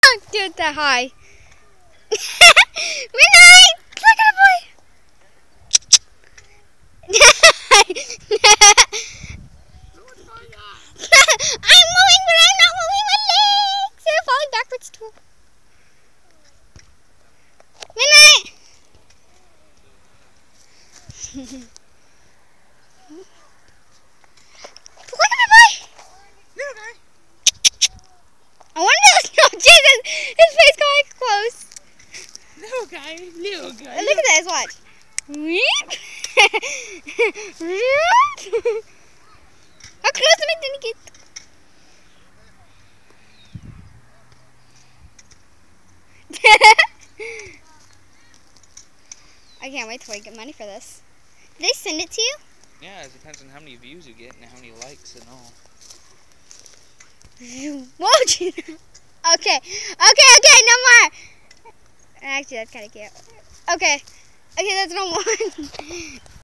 Do it that high. Midnight! Look at the boy! I'm moving, but I'm not moving my legs! They're falling backwards too. Midnight! Look at the boy! I wonder if no, Jesus, his face got close. Little guy. Look at that, watch. How close am I gonna get? I can't wait till I get money for this. Did they send it to you? Yeah, it depends on how many views you get and how many likes and all. Whoa, Jesus. Okay, no more. Actually, that's kind of cute. Okay, that's no more.